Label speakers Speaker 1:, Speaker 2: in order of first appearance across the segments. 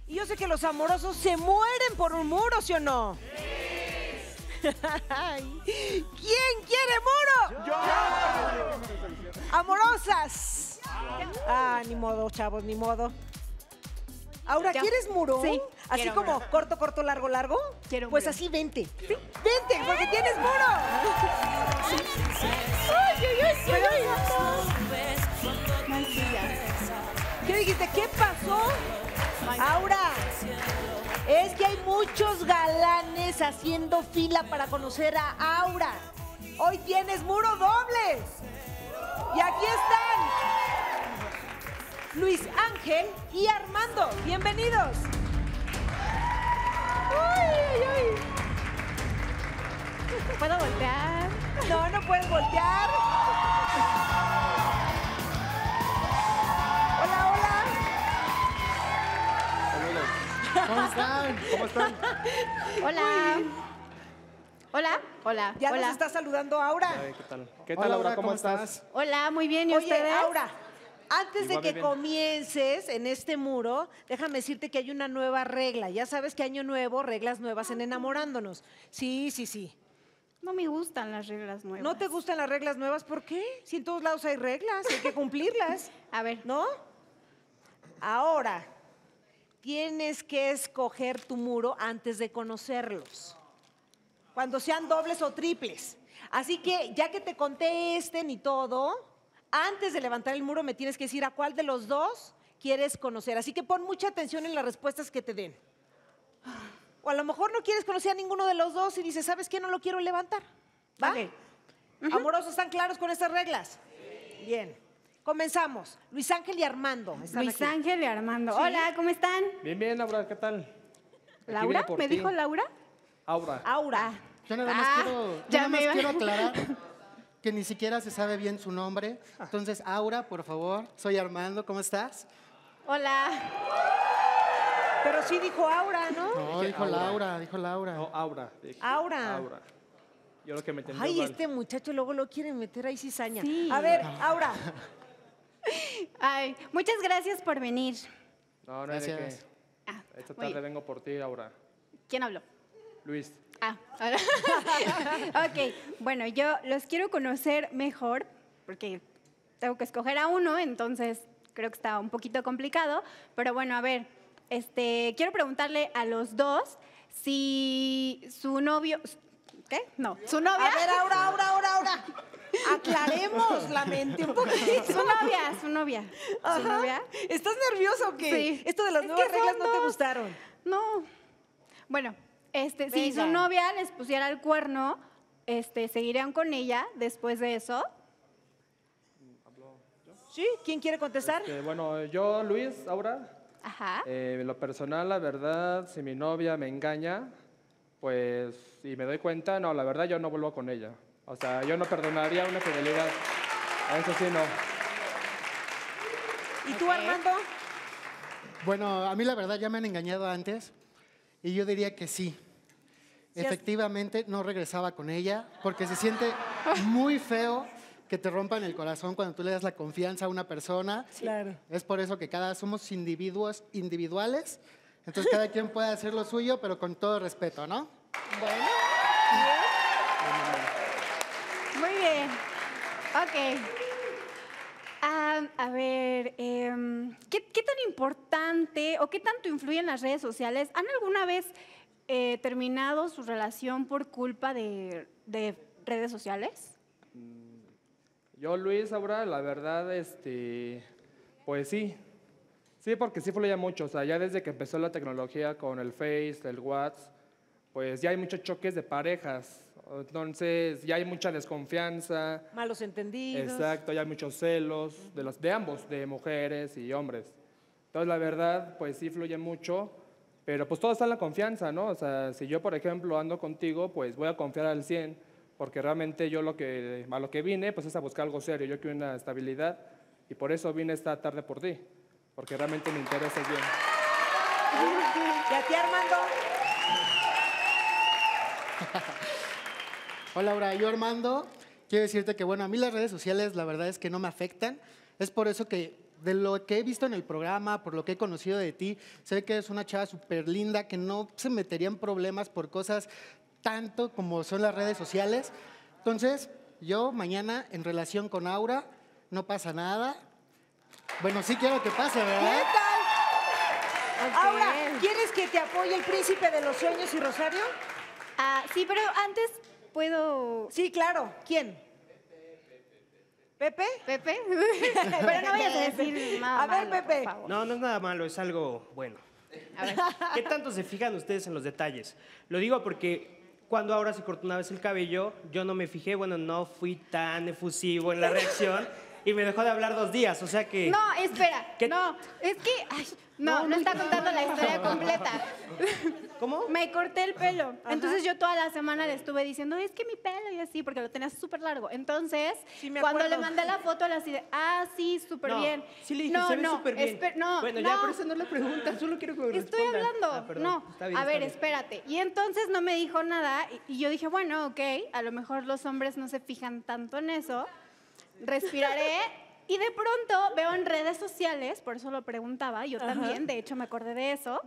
Speaker 1: Y yo sé que los amorosos se mueren por un muro, ¿sí o no? ¿Quién quiere muro? ¡Yo! ¡Amorosas! Ah, ni modo, chavos, ni modo. Aura, ¿quieres muro?
Speaker 2: Sí.
Speaker 1: Así como
Speaker 2: muro.
Speaker 1: corto, corto, largo, largo.
Speaker 2: Quiero
Speaker 1: Pues
Speaker 2: muro.
Speaker 1: así vente. ¿Sí? Vente, porque tienes muro. ¿Qué dijiste? ¿Qué pasó? Aura, es que hay muchos galanes haciendo fila para conocer a Aura. Hoy tienes muro doble. Y aquí están Luis Ángel y Armando. Bienvenidos.
Speaker 2: ¿Puedo voltear?
Speaker 1: No, no puedes voltear. Hola, hola.
Speaker 3: ¿Cómo están? ¿Cómo están?
Speaker 2: Hola. Hola. Hola.
Speaker 1: Ya
Speaker 2: Hola.
Speaker 1: nos está saludando Aura.
Speaker 4: Ay, ¿qué tal? ¿Qué tal,
Speaker 3: Hola,
Speaker 4: Laura? ¿Cómo estás?
Speaker 2: Hola, muy bien. ¿Y
Speaker 1: Oye,
Speaker 2: ustedes?
Speaker 1: Aura, antes de
Speaker 4: Igual,
Speaker 1: que
Speaker 4: bien.
Speaker 1: comiences en este muro, déjame decirte que hay una nueva regla. Ya sabes que año nuevo, reglas nuevas en Enamorándonos. Sí, sí, sí.
Speaker 2: No me gustan las reglas nuevas.
Speaker 1: ¿No te gustan las reglas nuevas? ¿Por qué? Si en todos lados hay reglas, hay que cumplirlas,
Speaker 2: A ver.
Speaker 1: ¿no? Ahora, tienes que escoger tu muro antes de conocerlos. Cuando sean dobles o triples. Así que, ya que te contesten y todo, antes de levantar el muro me tienes que decir a cuál de los dos quieres conocer. Así que pon mucha atención en las respuestas que te den. O a lo mejor no quieres conocer a ninguno de los dos y dices, ¿sabes qué? No lo quiero levantar. ¿Va?
Speaker 2: Ok.
Speaker 1: ¿Amorosos están claros con estas reglas? Bien. Comenzamos. Luis Ángel y Armando están
Speaker 2: Luis
Speaker 1: aquí.
Speaker 2: Ángel y Armando.
Speaker 1: Sí.
Speaker 2: Hola, ¿cómo están?
Speaker 4: Bien, bien, Laura, ¿qué tal? Aquí
Speaker 2: ¿Laura?
Speaker 4: vine por
Speaker 2: ¿Me
Speaker 4: ti.
Speaker 2: dijo Laura?
Speaker 4: Aura.
Speaker 1: Aura.
Speaker 3: Yo nada más
Speaker 2: Ah,
Speaker 3: quiero, yo
Speaker 2: ya
Speaker 3: nada
Speaker 2: me
Speaker 3: más
Speaker 2: iba.
Speaker 3: quiero aclarar que ni siquiera se sabe bien su nombre. Entonces, Aura, por favor. Soy Armando, ¿cómo estás?
Speaker 2: Hola.
Speaker 1: Pero sí dijo Aura, ¿no?
Speaker 3: No,
Speaker 4: Dije
Speaker 3: dijo
Speaker 4: Aura.
Speaker 3: Laura, dijo Laura.
Speaker 4: No, Aura. dije.
Speaker 1: Aura.
Speaker 4: Aura. Yo lo que me entendí
Speaker 1: Ay,
Speaker 4: mal.
Speaker 1: este muchacho luego lo quiere meter ahí cizaña.
Speaker 2: Sí.
Speaker 1: A ver, Aura.
Speaker 2: Ay, muchas gracias por venir.
Speaker 4: No, no hay de
Speaker 3: Gracias.
Speaker 4: qué.
Speaker 2: Ah,
Speaker 4: Esta
Speaker 2: muy
Speaker 4: tarde
Speaker 2: bien.
Speaker 4: vengo por ti, Aura.
Speaker 2: ¿Quién habló?
Speaker 4: Luis.
Speaker 2: Ah, hola. Ok, bueno, yo los quiero conocer mejor porque tengo que escoger a uno, entonces creo que está un poquito complicado. Pero bueno, a ver, quiero preguntarle a los dos si su novio... ¿Qué? No, su novia...
Speaker 1: A ver, Aura. Aclaremos la mente un poquito.
Speaker 2: Su novia.
Speaker 1: Ajá.
Speaker 2: ¿Su novia?
Speaker 1: ¿Estás nervioso o qué?
Speaker 2: Sí.
Speaker 1: Esto de las
Speaker 2: Es
Speaker 1: nuevas
Speaker 2: que
Speaker 1: reglas
Speaker 2: son
Speaker 1: no te
Speaker 2: dos.
Speaker 1: gustaron.
Speaker 2: No. Bueno, si su
Speaker 1: Venga.
Speaker 2: novia les pusiera el cuerno, ¿seguirían con ella después de eso?
Speaker 1: ¿Sí? ¿Quién quiere contestar?
Speaker 4: Bueno, yo, Luis, Aura,
Speaker 2: Ajá.
Speaker 4: en lo personal, la verdad, si mi novia me engaña, pues, y me doy cuenta, no, la verdad, yo no vuelvo con ella. O sea, yo no perdonaría una fidelidad. A eso sí, no.
Speaker 1: ¿Y tú,
Speaker 2: Ok.
Speaker 1: Armando?
Speaker 3: Bueno, a mí la verdad ya me han engañado antes y yo diría que sí.
Speaker 1: Sí has-
Speaker 3: Efectivamente, no regresaba con ella porque se siente muy feo que te rompan el corazón cuando tú le das la confianza a una persona.
Speaker 1: Claro.
Speaker 3: Es por eso que somos individuos individuales, entonces cada quien puede hacer lo suyo, pero con todo respeto, ¿no?
Speaker 1: Bueno.
Speaker 2: Muy bien. Ok. A ver, ¿qué tan importante o qué tanto influyen las redes sociales? ¿Han alguna vez terminado su relación por culpa de redes sociales?
Speaker 4: Yo, Luis, Aura, la verdad, pues sí. Sí, porque sí fluye mucho. O sea, ya desde que empezó la tecnología con el Face, el WhatsApp, pues ya hay muchos choques de parejas. Entonces, ya hay mucha desconfianza.
Speaker 1: Malos entendidos.
Speaker 4: Exacto, ya hay muchos celos de ambos, de mujeres y hombres. Entonces, la verdad, pues sí fluye mucho, pero pues todo está en la confianza, ¿no? O sea, si yo, por ejemplo, ando contigo, pues voy a confiar al 100, porque realmente yo a lo que vine, pues es a buscar algo serio. Yo quiero una estabilidad y por eso vine esta tarde por ti, porque realmente me interesa bien.
Speaker 1: ¿Y a ti, Armando?
Speaker 3: Hola, Laura. Yo, Armando, quiero decirte que, bueno, a mí las redes sociales la verdad es que no me afectan. Es por eso que de lo que he visto en el programa, por lo que he conocido de ti, se ve que eres una chava súper linda, que no se metería en problemas por cosas tanto como son las redes sociales. Entonces, yo mañana en relación con Aura, no pasa nada. Bueno, sí quiero que pase,
Speaker 1: ¿Qué
Speaker 3: ¿verdad?
Speaker 1: tal?
Speaker 2: Ok.
Speaker 1: Aura, ¿quieres que te apoye el príncipe de los sueños y Rosario?
Speaker 2: Sí, pero antes puedo...
Speaker 1: Sí, claro. ¿Quién? ¿Pepe?
Speaker 2: ¿Pepe? Pero no vayas a decir nada
Speaker 1: A ver,
Speaker 2: malo,
Speaker 1: Pepe.
Speaker 2: por favor.
Speaker 5: No, no es nada malo, es algo bueno.
Speaker 2: A ver.
Speaker 5: ¿Qué tanto se fijan ustedes en los detalles? Lo digo porque cuando ahora se cortó una vez el cabello, yo no me fijé, bueno, no fui tan efusivo en la reacción y me dejó de hablar 2 días, o sea que...
Speaker 2: No, espera.
Speaker 5: ¿Qué?
Speaker 2: No, es que... ay, no está contando la historia completa.
Speaker 5: ¿Cómo?
Speaker 2: Me corté el pelo. Entonces yo toda la semana le estuve diciendo, es que mi pelo y así, porque lo tenía súper largo. Entonces,
Speaker 1: Sí, me
Speaker 2: cuando
Speaker 1: acuerdo.
Speaker 2: le mandé la foto, le así de, sí, súper
Speaker 5: No,
Speaker 2: bien.
Speaker 5: sí le dije,
Speaker 2: no,
Speaker 5: se ve
Speaker 2: no,
Speaker 5: súper bien.
Speaker 2: no,
Speaker 5: bueno,
Speaker 2: no.
Speaker 5: ya, por eso no le preguntan, solo quiero que me
Speaker 2: Estoy
Speaker 5: responda.
Speaker 2: hablando.
Speaker 5: Perdón.
Speaker 2: No,
Speaker 5: Está bien,
Speaker 2: a
Speaker 5: está
Speaker 2: ver,
Speaker 5: bien.
Speaker 2: espérate. Y entonces no me dijo nada y yo dije, bueno, ok, a lo mejor los hombres no se fijan tanto en eso. Respiraré y de pronto veo en redes sociales, por eso lo preguntaba, yo también, de hecho me acordé de eso.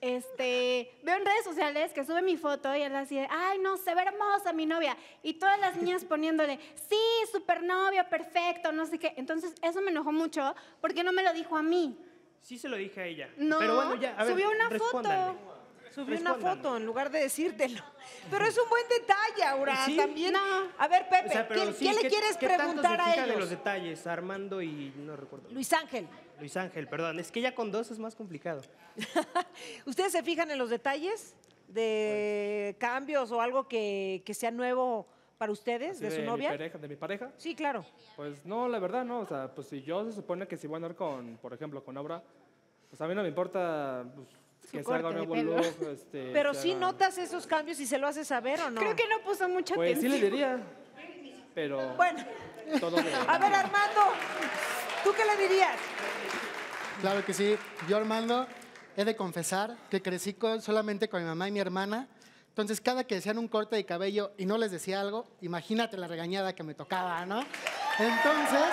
Speaker 2: Veo en redes sociales que sube mi foto y él así de, ay, no, se ve hermosa mi novia. Y todas las niñas poniéndole, sí, super novia, perfecto, no sé qué. Entonces, eso me enojó mucho porque no me lo dijo a mí.
Speaker 5: Sí se lo dije a ella.
Speaker 2: No,
Speaker 5: Pero bueno, ya, a ver,
Speaker 2: subió una
Speaker 5: respóndanme.
Speaker 2: foto.
Speaker 1: Subí una
Speaker 5: Respóndanme.
Speaker 1: foto en lugar de decírtelo. Pero es un buen detalle, Aura.
Speaker 5: Sí.
Speaker 1: También.
Speaker 2: No.
Speaker 1: A ver, Pepe,
Speaker 5: O sea, pero sí,
Speaker 1: ¿qué le quieres
Speaker 5: ¿qué tanto
Speaker 1: preguntar
Speaker 5: se
Speaker 1: a
Speaker 5: fija de los
Speaker 1: ellos?
Speaker 5: detalles? Armando y no recuerdo.
Speaker 1: Luis Ángel,
Speaker 5: Luis Ángel, perdón. Es que ya con 2 es más complicado.
Speaker 1: ¿ustedes se fijan en los detalles de cambios o algo que sea nuevo para ustedes,
Speaker 4: Así
Speaker 1: de su
Speaker 4: mi
Speaker 1: novia?
Speaker 4: pareja, de mi pareja.
Speaker 1: Sí, claro.
Speaker 4: Pues no, la verdad no. O sea, pues si yo se supone que si voy a andar con, por ejemplo, con Aura, pues a mí no me importa pues, que se haga un
Speaker 2: corte de
Speaker 4: nuevo
Speaker 2: pelo.
Speaker 4: look.
Speaker 1: Pero
Speaker 4: se
Speaker 1: sí
Speaker 4: haga-
Speaker 1: notas esos cambios y se lo haces saber o no.
Speaker 2: Creo que no puso mucha
Speaker 4: Pues sí
Speaker 2: atención.
Speaker 4: le diría, pero
Speaker 1: Bueno,
Speaker 4: todo de...
Speaker 1: a ver, Armando, ¿tú qué le dirías?
Speaker 3: Claro que sí. Yo, Armando, he de confesar que crecí solamente con mi mamá y mi hermana. Entonces, cada que decían un corte de cabello y no les decía algo, imagínate la regañada que me tocaba, ¿no? Entonces,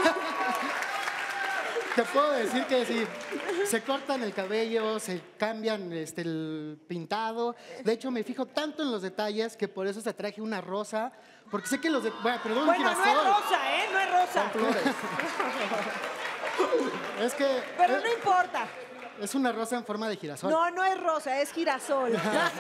Speaker 3: te puedo decir que sí, se cortan el cabello, se cambian el pintado. De hecho, me fijo tanto en los detalles que por eso te traje una rosa. Porque sé que los de... Bueno, perdón,
Speaker 1: Bueno, no es
Speaker 3: girasol.
Speaker 1: rosa, ¿eh? No es rosa.
Speaker 3: Es que
Speaker 1: Pero no importa.
Speaker 3: es una rosa en forma de girasol.
Speaker 1: No, no es rosa, es girasol.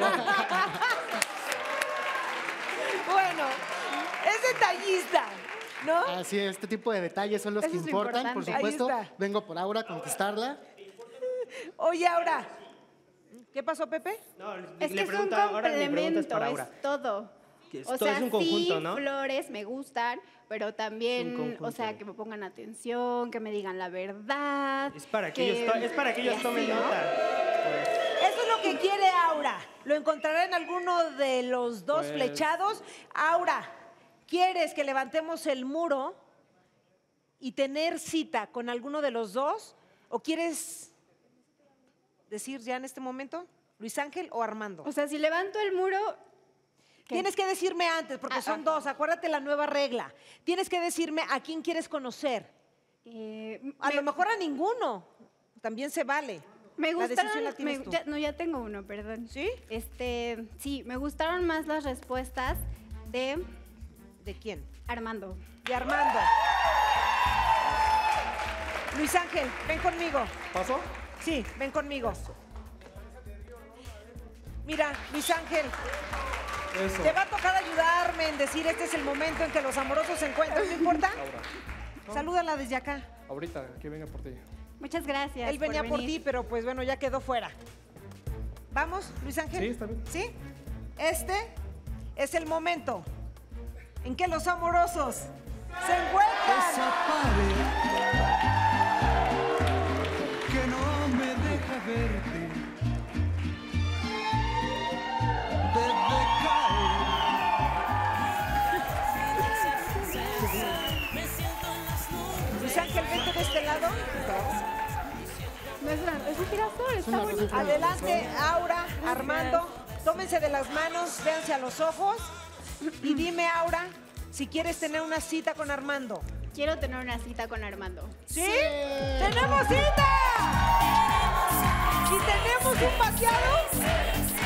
Speaker 1: Bueno, es detallista, ¿no?
Speaker 3: Así es, este tipo de detalles son los
Speaker 2: Eso
Speaker 3: que
Speaker 2: es lo
Speaker 3: importan, por
Speaker 2: importante.
Speaker 1: Ahí
Speaker 3: supuesto.
Speaker 1: está.
Speaker 3: Vengo por Aura a conquistarla.
Speaker 1: Oye, Aura, ¿qué pasó, Pepe?
Speaker 5: No,
Speaker 2: Es que es un
Speaker 5: pregunta, ahora mi pregunta es
Speaker 2: complemento,
Speaker 5: para Aura.
Speaker 2: es todo.
Speaker 5: Que es
Speaker 2: O
Speaker 5: todo,
Speaker 2: sea,
Speaker 5: es un conjunto,
Speaker 2: sí,
Speaker 5: ¿no?
Speaker 2: flores me gustan, pero
Speaker 5: Es un
Speaker 2: también,
Speaker 5: conjunto.
Speaker 2: o sea, que me pongan atención, que me digan la verdad.
Speaker 5: Es para que ellos
Speaker 2: y
Speaker 5: tomen
Speaker 2: así, ¿no?
Speaker 5: nota.
Speaker 1: Eso es lo que quiere Aura. Lo encontrará en alguno de los dos
Speaker 4: Pues-
Speaker 1: flechados. Aura, ¿quieres que levantemos el muro y tener cita con alguno de los dos? ¿O quieres decir ya en este momento, Luis Ángel o Armando?
Speaker 2: O sea, si levanto el muro, ¿qué?
Speaker 1: Tienes que decirme antes, porque son dos. Acuérdate la nueva regla. Tienes que decirme a quién quieres conocer. A lo mejor a ninguno. También se vale.
Speaker 2: Me
Speaker 1: La
Speaker 2: gustaron,
Speaker 1: decisión la tienes tú.
Speaker 2: ya tengo uno, perdón.
Speaker 1: ¿Sí?
Speaker 2: Sí, me gustaron más las respuestas de
Speaker 1: ¿De quién?
Speaker 2: Armando.
Speaker 1: De Armando. Luis Ángel, ven conmigo.
Speaker 4: ¿Pasó?
Speaker 1: Sí, ven conmigo. Mira, Luis Ángel,
Speaker 4: Eso.
Speaker 1: te va a tocar ayudarme en decir este es el momento en que los amorosos se encuentran, ¿no importa?
Speaker 4: Aura.
Speaker 1: Salúdala desde acá.
Speaker 4: Ahorita, que venga por ti.
Speaker 2: Muchas gracias.
Speaker 1: Él venía por
Speaker 2: venir.
Speaker 1: ti, pero pues bueno, ya quedó fuera. ¿Vamos, Luis Ángel?
Speaker 4: Sí, está bien.
Speaker 1: ¿Sí? Este es el momento en que los amorosos se encuentran.
Speaker 6: Esa pared que no me deja verte debe caer.
Speaker 1: Luis Ángel, vente de este lado.
Speaker 2: No es un girasol, está
Speaker 3: una
Speaker 2: bonito.
Speaker 3: rosa.
Speaker 1: Adelante, Aura, Armando. Tómense de las manos, véanse a los ojos. Y dime, Aura, si quieres tener una cita con Armando.
Speaker 2: quiero tener una cita con Armando.
Speaker 1: ¿Sí? ¡Tenemos cita! ¿Y tenemos un vaciado?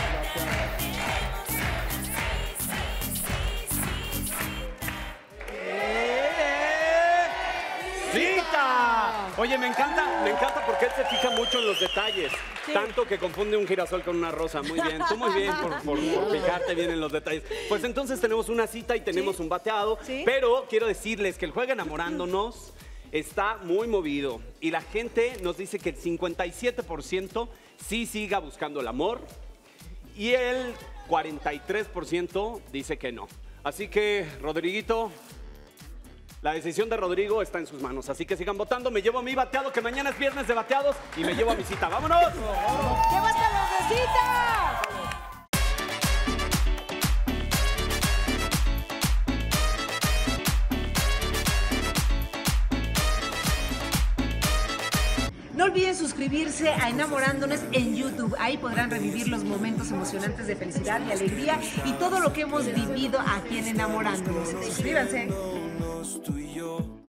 Speaker 7: ¡Cita! Oye, me encanta porque él se fija mucho en los detalles. Tanto que confunde un girasol con una rosa. Muy bien, tú muy bien por fijarte bien en los detalles. Pues entonces tenemos una cita y tenemos un bateado.
Speaker 1: Sí.
Speaker 7: Pero quiero decirles que el juego Enamorándonos está muy movido. Y la gente nos dice que el 57% sí siga buscando el amor. Y el 43% dice que no. Así que, Rodriguito, la decisión de Rodrigo está en sus manos. Así que sigan votando. Me llevo a mi bateado, que mañana es viernes de bateados. Y me llevo a mi cita. ¡Vámonos!
Speaker 1: ¡Llévatelo de cita! No olviden suscribirse a Enamorándonos en YouTube. Ahí podrán revivir los momentos emocionantes de felicidad y alegría y todo lo que hemos vivido aquí en Enamorándonos. Suscríbanse.
Speaker 6: tú y yo.